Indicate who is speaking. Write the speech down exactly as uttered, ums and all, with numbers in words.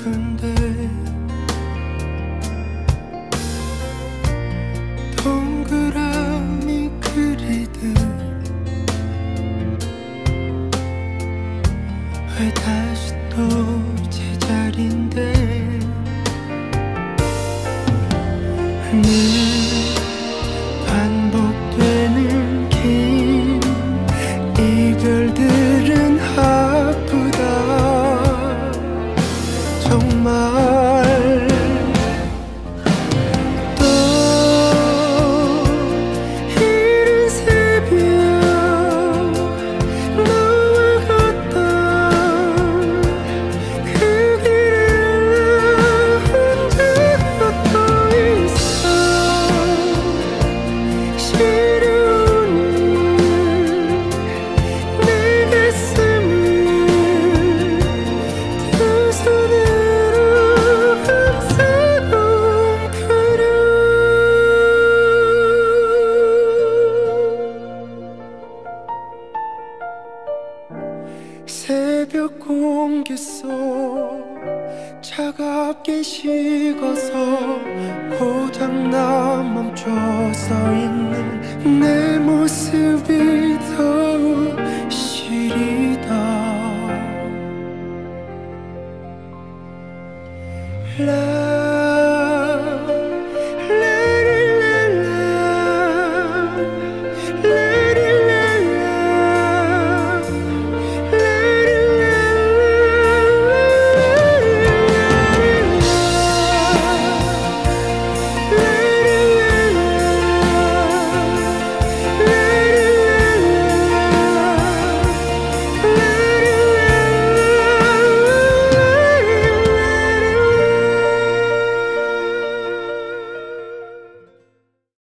Speaker 1: 싶은데 동그라미 그리듯 왜 다시 또 제자리인데 늘 반복되는 긴 이별들은 아프다 정말. 또 이른 새벽 너와 걷던 그 길을 혼자 걷고 있어. 시려오는 내 가슴을 두 손으로 감싸고 웅크려. 새벽 공기 속 차갑게 식어서 고장나 멈춰서 있는 내 모습이 더욱 시리다. 라